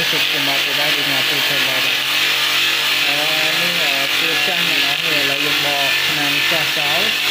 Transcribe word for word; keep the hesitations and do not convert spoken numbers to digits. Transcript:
សុខសម្បត្តិដែរពីណាទៅទៅមកអឺនេះគឺចាស់អ្នកនរនេះឥឡូវយើងបកឆ្នាំចាស់ចោល